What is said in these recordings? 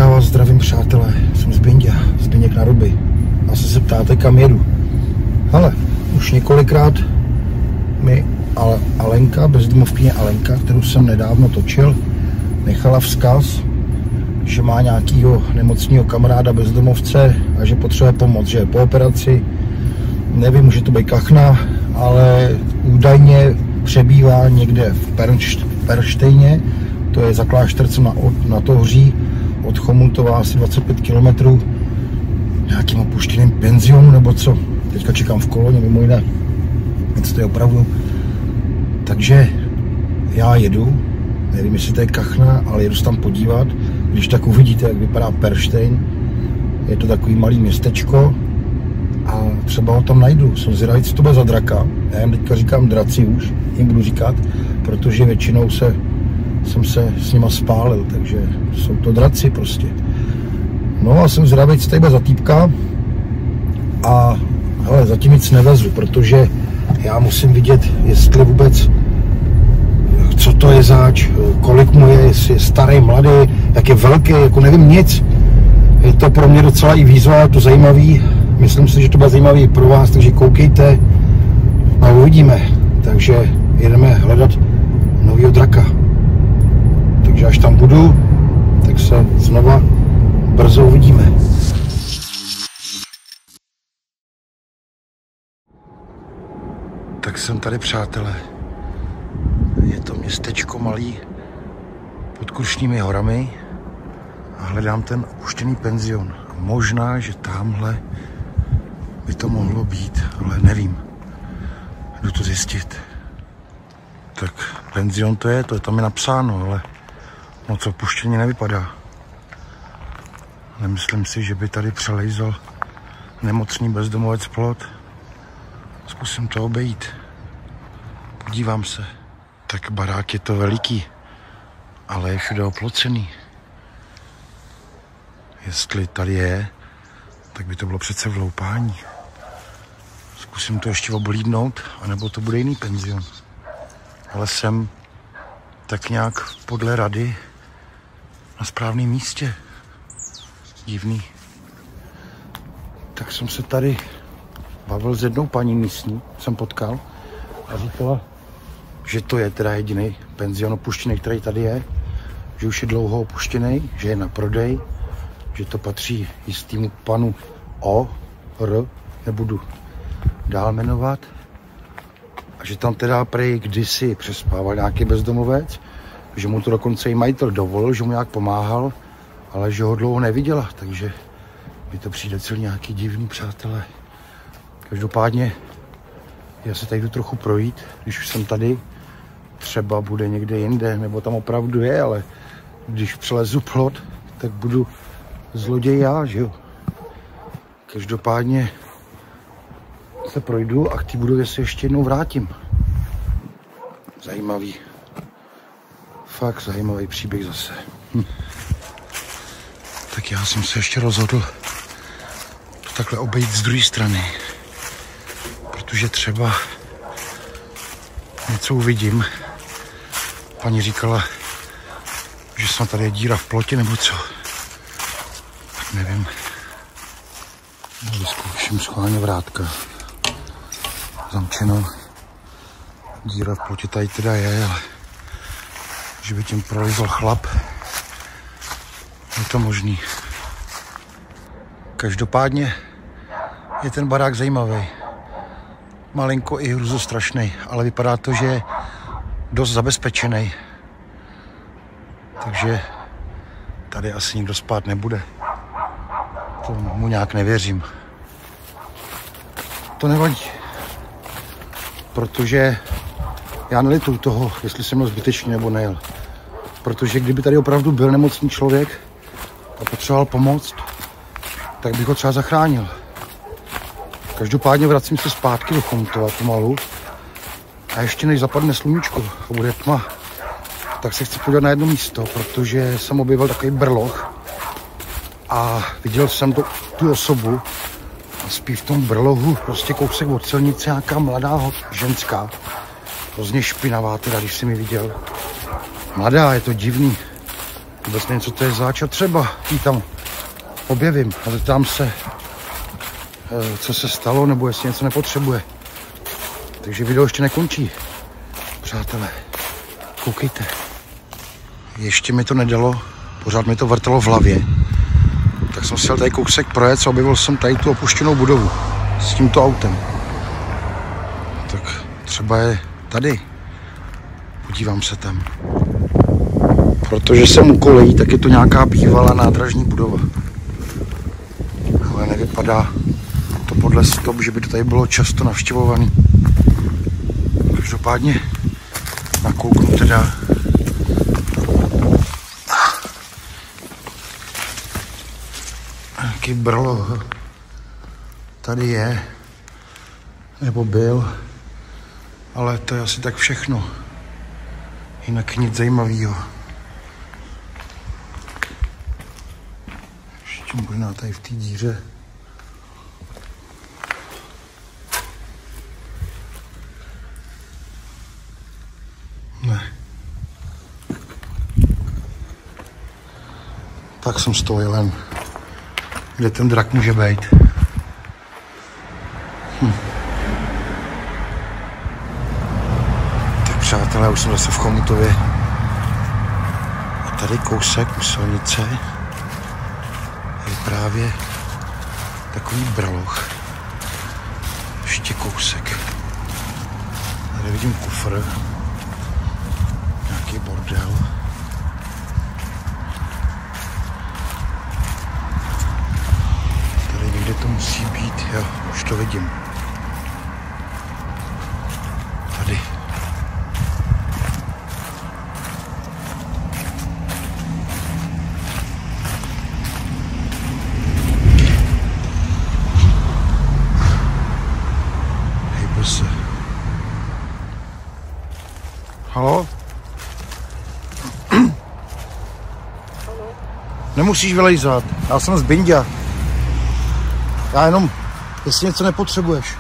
Já vás zdravím, přátelé, jsem Zbyněk na Ruby. Asi se ptáte, kam jedu. Hele, už několikrát mi Alenka, bezdomovkyně Alenka, kterou jsem nedávno točil, nechala vzkaz, že má nějakýho nemocného kamaráda bezdomovce a že potřebuje pomoc, že je po operaci. Nevím, může to být kachna, ale údajně přebývá někde v Perštejně, to je za Kláštercem na Tohří, od Chomutova asi 25 km, nějakým opuštěným penzionu nebo co. Teďka čekám v koloně, mimo jiné, něco to je opravdu. Takže já jedu, nevím, jestli to je kachna, ale jedu se tam podívat. Když tak uvidíte, jak vypadá Perštejn, je to takový malý městečko a třeba ho tam najdu. Jsem zvědavý, co to bude za draka. Já jim teďka říkám draci už, jim budu říkat, protože většinou jsem se s nima spálil, takže jsou to draci prostě. No a jsem zvědavý, co tady bude za týpka a hele, zatím nic nevezu, protože já musím vidět, jestli vůbec, co to je zač, kolik mu je, jestli je starý, mladý, jak je velký, jako nevím nic. Je to pro mě docela i výzva, je to zajímavý. Myslím si, že to bude zajímavý i pro vás, takže koukejte a uvidíme. Takže jedeme hledat novýho draka. Takže až tam budu, tak se znova brzo uvidíme. Tak jsem tady, přátelé. Je to městečko malý pod Krušnými horami a hledám ten opuštěný penzion. A možná, že tamhle by to mohlo být, ale nevím. Jdu to zjistit. Tak penzion to je tam je napsáno, ale moc opuštěně nevypadá. Nemyslím si, že by tady přelejzal nemocný bezdomovec plot. Zkusím to obejít. Podívám se. Tak barák je to veliký, ale je všude oplocený. Jestli tady je, tak by to bylo přece vloupání. Zkusím to ještě oblídnout, anebo to bude jiný penzion. Ale jsem tak nějak podle rady na správném místě. Divný. Tak jsem se tady bavil s jednou paní místní, jsem potkal a říkala, že to je teda jediný penzion opuštěný, který tady je, že už je dlouho opuštěný, že je na prodej, že to patří jistýmu panu O.R., nebudu dál jmenovat, a že tam teda prej kdysi přespával nějaký bezdomovec, že mu to dokonce i majitel dovolil, že mu nějak pomáhal, ale že ho dlouho neviděla, takže mi to přijde celý nějaký divný, přátelé. Každopádně já se tady jdu trochu projít, když už jsem tady, třeba bude někde jinde, nebo tam opravdu je, ale když přelezu plot, tak budu zloděj já, že jo. Každopádně se projdu a k té budově se ještě jednou vrátím. Zajímavý. Fakt zajímavý příběh zase. Tak já jsem se ještě rozhodl to takhle obejít z druhé strany. Protože třeba něco uvidím. Paní říkala, že snad tady je díra v plotě nebo co. Tak nevím. Vyzkouším schválně vrátka. Zamčeno. Díra v plotě tady teda je, ale že by tím prolezl chlap, je to možný. Každopádně je ten barák zajímavý. Malinko i hruzostrašný, ale vypadá to, že je dost zabezpečený. Takže tady asi nikdo spát nebude. Tomu nějak nevěřím. To nevadí. Protože já nelituju toho, jestli jsem měl zbytečný nebo nejel. Protože kdyby tady opravdu byl nemocný člověk a potřeboval pomoct, tak bych ho třeba zachránil. Každopádně vracím se zpátky do Chomutova pomalu a ještě než zapadne sluníčko a bude tma, tak se chci podívat na jedno místo, protože jsem objevil takový brloh a viděl jsem tu osobu a spí v tom brlohu prostě kousek od silnice nějaká mladá ženská, hrozně špinavá teda, když jsi mi viděl. Mladá, je to divný. Vůbec nevím, co to je zač a třeba ji tam objevím a zeptám se, co se stalo, nebo jestli něco nepotřebuje. Takže video ještě nekončí. Přátelé, koukejte. Ještě mi to nedalo, pořád mi to vrtalo v hlavě. Tak jsem si jel tady kousek projet a objevil jsem tady tu opuštěnou budovu s tímto autem. Tak třeba je tady. Podívám se tam. Protože jsem u kolejí, tak je to nějaká bývalá nádražní budova. Ale nevypadá to podle stop, že by to tady bylo často navštěvovaný. Každopádně nakouknu teda. Jaký brlo tady je, nebo byl, ale to je asi tak všechno. Jinak nic zajímavého. Ještě možná tady v té díře. Ne. Tak jsem z toho jelen. Kde ten drak může být? Tak přátelé, už jsem zase v Chomutově. A tady kousek u silnice je právě takový braloch. Ještě kousek. Tady vidím kufr. Nějaký bordel. Kde to musí být? Jo, už to vidím. Tady. Hejbe se. Haló? Nemusíš vylejzat. Já jsem z Bindia. Já jenom, jestli něco nepotřebuješ.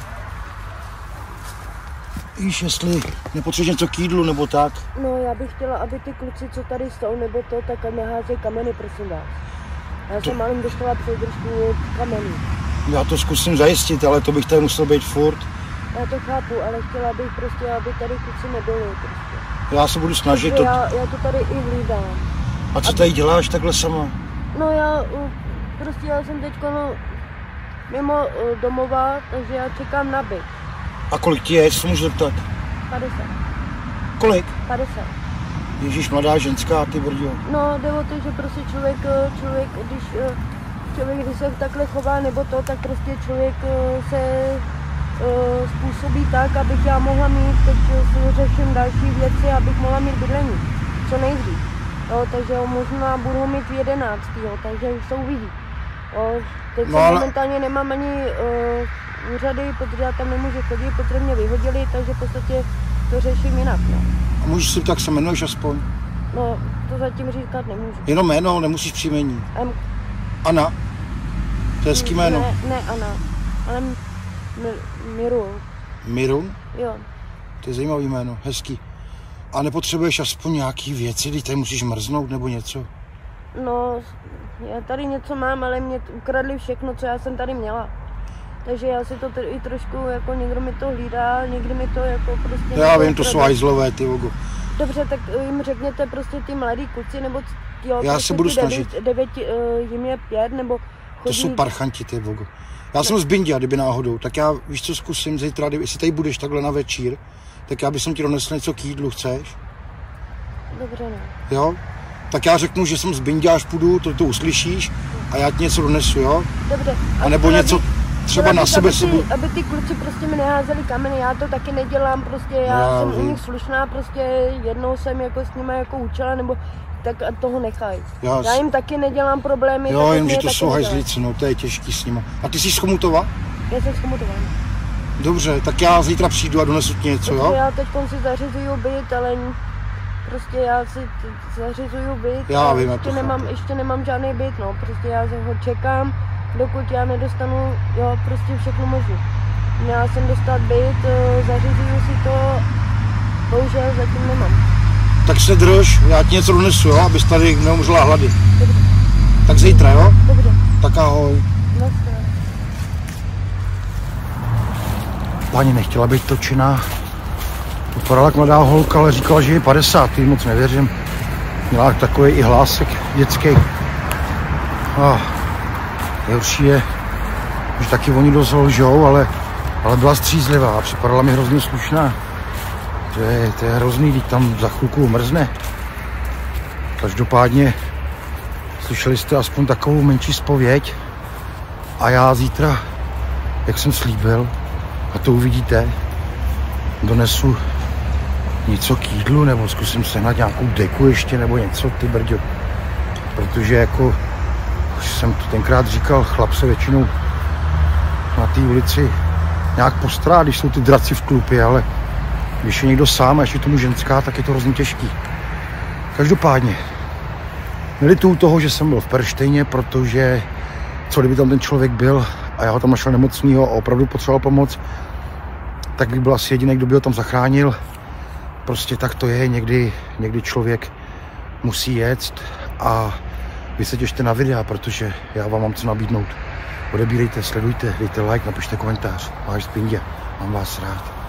Víš, jestli nepotřebuješ něco k jídlu, nebo tak. No, já bych chtěla, aby ty kluci, co tady jsou, nebo to, tak neházej kameny, prosím vás. Já jsem malým dostala předržku od kamenů. Já to zkusím zajistit, ale to bych tady musel být furt. Já to chápu, ale chtěla bych prostě, aby tady kluci nebyli prostě. Já se budu snažit. Já to tady i hlídám. A co tady děláš takhle sama? No já jsem teďko mimo domova, takže já čekám na byt. A kolik ti je, jestli můžu zeptat? 50. Kolik? 50. Ježíš, mladá ženská, ty brďo. No, jde o to, že prostě člověk, když se takhle chová nebo to, tak prostě člověk se způsobí tak, abych já mohla mít, teď si řeším další věci, abych mohla mít bydlení, co nejdřív. Jo, takže možná budu mít v 11. Takže už se uvidí. Teď momentálně nemám ani úřady, protože já tam nemůžu chodit, protože mě vyhodili, takže v podstatě to řeším jinak. No. A můžeš si tak se jmenuješ aspoň? No, to zatím říkat nemůžu. Jenom jméno, nemusíš příjmení. Anna? To je hezký jméno. Ne Anna, ale Mirun. Mirun? Jo. To je zajímavý jméno, hezký. A nepotřebuješ aspoň nějaký věci, když tady musíš mrznout nebo něco? No, já tady něco mám, ale mě ukradli všechno, co já jsem tady měla. Takže já si to i trošku, jako někdo mi to hlídá, někdy mi to jako prostě... Já vím, to jsou hajzlové, ty vogo. Dobře, tak jim řekněte prostě ty mladí kluci, nebo jo, já se budu snažit. 9, jim je 5, nebo chodí... To jsou parchanti, ty vogo. Já jsem z Bindia, kdyby náhodou, tak já, víš co, zkusím zítra, jestli tady budeš takhle na večír, tak já bych ti donesl něco k jídlu, chceš? Dobře, ne. Jo? Tak já řeknu, že jsem z Bindia, až půjdu, to uslyšíš a já ti něco donesu, jo? Dobře. A nebo něco třeba na sebe aby ty kluci prostě mi neházeli kameny, já to taky nedělám, prostě já jsem u nich slušná, prostě jednou jsem jako s nimi jako učila, nebo tak toho nechají. Já jim taky nedělám problémy. Jo, jenže to jsou hajzlíci, no to je těžký s nima. A ty jsi z Chomutova? Já jsem z Chomutova. Dobře, tak já zítra přijdu a donesu ti něco, jo? Já teď si zařizuju byt, ale prostě já si zařizuju byt. Já vím, ještě nemám žádný byt, no, prostě já se ho čekám, dokud já nedostanu, jo, prostě všechno možné. Měla jsem dostat byt, zařizuju si to, bohužel zatím nemám. Tak se drž, já ti něco donesu, jo, abys tady neumřela hlady. Dobře. Tak zítra, jo? Dobře. Tak ahoj. Naschle. Paní nechtěla být točená. Vypadala jak mladá holka, ale říkala, že je 50, tím moc nevěřím. Měla takový i hlásek dětský. Nejhorší je, že taky oni dost lžou, ale byla střízlivá a připadala mi hrozně slušná. To je hrozný, když tam za chvilku umrzne. Každopádně slyšeli jste aspoň takovou menší zpověď a já zítra, jak jsem slíbil, a to uvidíte, donesu něco k jídlu, nebo zkusím sehnat nějakou deku ještě, nebo něco, ty brďo. Protože jako, už jsem to tenkrát říkal, chlap se většinou na té ulici nějak postará, když jsou ty draci v klupě, ale když je někdo sám a ještě tomu ženská, tak je to hrozně těžký. Každopádně, nelituju toho, že jsem byl v Perštejně, protože co kdyby tam ten člověk byl a já ho tam našel nemocnýho a opravdu potřeboval pomoc, tak bych byl asi jediný, kdo by ho tam zachránil. Prostě tak to je, někdy člověk musí jet a vy se těšte na videa, protože já vám mám co nabídnout. Odebírejte, sledujte, dejte like, napište komentář. Váš Spindia, mám vás rád.